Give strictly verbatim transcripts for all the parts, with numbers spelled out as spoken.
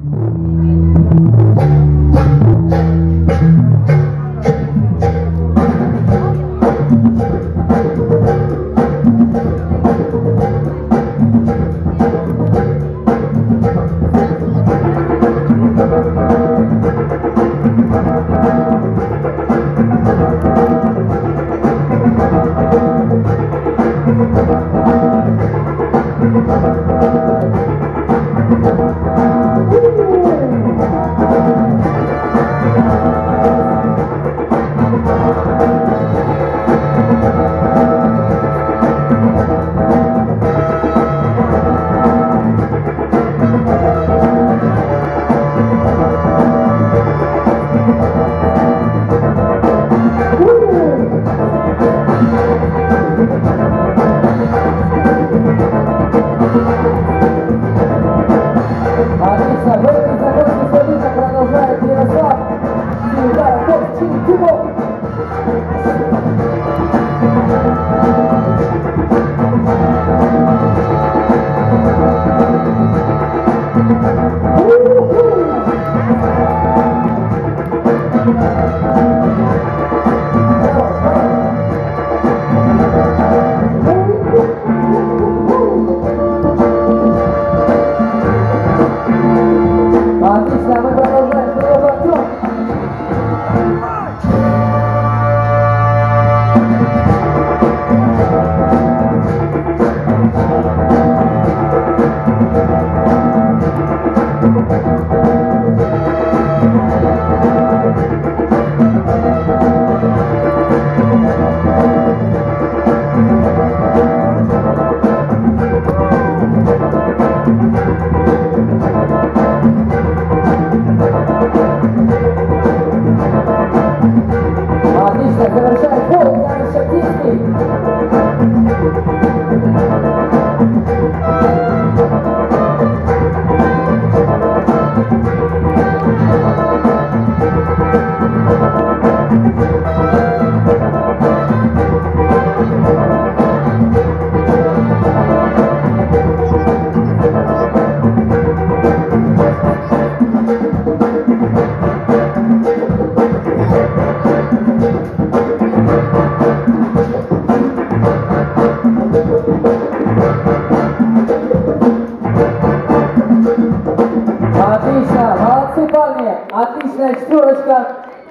Отличная четверочка.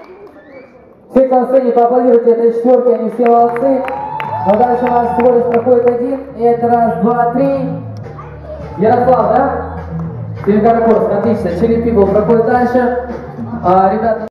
Все, кто на сцене, поаплодируйте этой четверке, они все молодцы. Но дальше у нас всего лишь проходит один. И это раз, два, три. Ярослав, да? Семикаракорск, отлично. Чили People проходит дальше. А, ребята.